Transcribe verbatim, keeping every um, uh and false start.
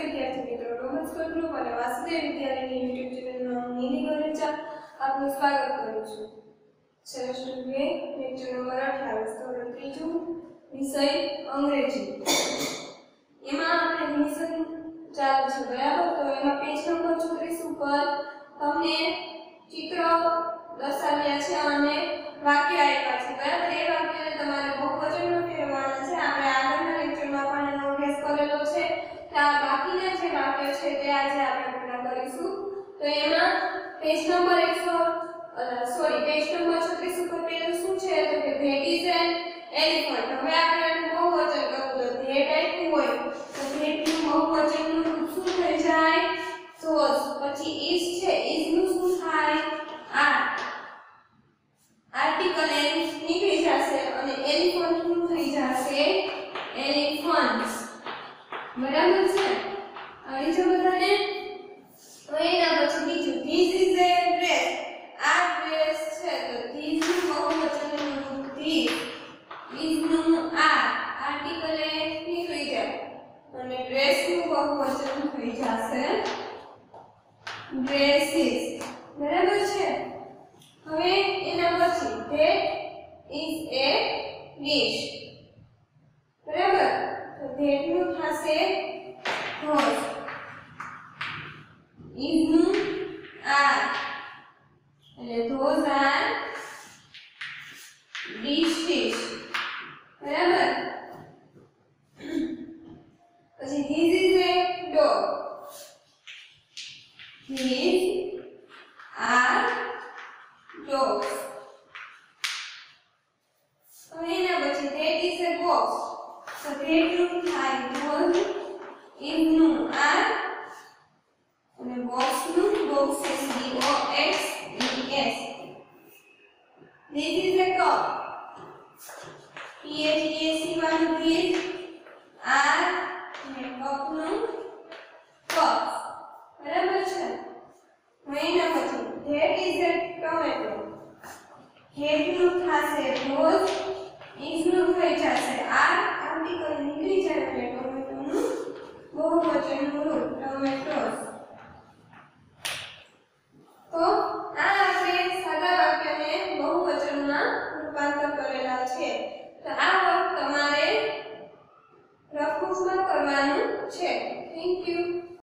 વિદ્યાર્થી મિત્રો, Roman school group અને વાસુદેવ વિદ્યાલયની યુટ્યુબ ચેનલમાં હું નિધિ આપનું સ્વાગત કરું છું. સેમેસ્ટર બે લેક્ચર નંબર અઠ્યાવીસ ધોરણ ત્રીજું વિષય અંગ્રેજી. એમાં આપણે રિવિઝન ચાલુ છે બરાબર. તો એમાં પેજ નંબર ચોત્રીસ ઉપર તમને ચિત્રો દર્શાવ્યા છે અને વાક્ય આપ્યા છે બરાબર. એ વાક્યને તમારે બહુવચનમાં ફેરવવાના છે. આપણે આગળના લેક્ચરમાં પણ એનો અભ્યાસ કરેલો છે. આ બાકીના જે વાક્ય છે તે આજે આપણે પૂરા કરીશું. તો એમાં પેજ નંબર એકસો સોરી પેજ નંબર છત્રીસ ઉપર પેલું શું છે તો કે that is an elephant. હવે આપણે એનું બહુવચન કરવું તો that આપ્યું હોય તો that નું બહુવચનનું રૂપ શું થઈ જાય? those. પછી is છે, is નું શું થાય? are. આર્ટિકલ n નીકળી જશે અને elephant નું થઈ જશે elephants. બરાબર છે? આવી છે બધાને? તો એના પછી બીજું this is a dress. આ ડ્રેસ છે તો this નું બહુવચનનું રૂપ this. is નું are. આર્ટિકલ એ નીકળી જાય અને ડ્રેસ નું બહુવચન થઈ જશે dresses. બરાબર છે? હવે એના પછી that is a dish. બરાબર? તો that નું થશે those. is નું are. એટલે those are dishes. બરાબર? પછી this is a dog. these are dogs. હવે એના પછી that is a box. તો that નું થાય was. is નું are. અને box નું boxes. b o x e s. this is a cup. p h e s e વાળું this are અને cup નું cup. બરાબર છે? હવે એના પછી that is a tomato. that નું થશે was. is નું થઈ જશે are